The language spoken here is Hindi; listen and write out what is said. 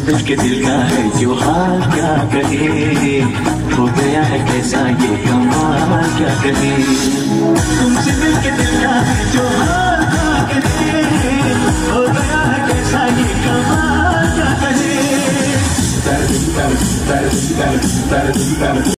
मिलके दिल का है जो हाल क्या कहे, हो गया है कैसा ये कमाल क्या कहे। तुमसे मिलके दिल का है जो हाल क्या कहे, हो गया है कैसा ये कमाल क्या कहे।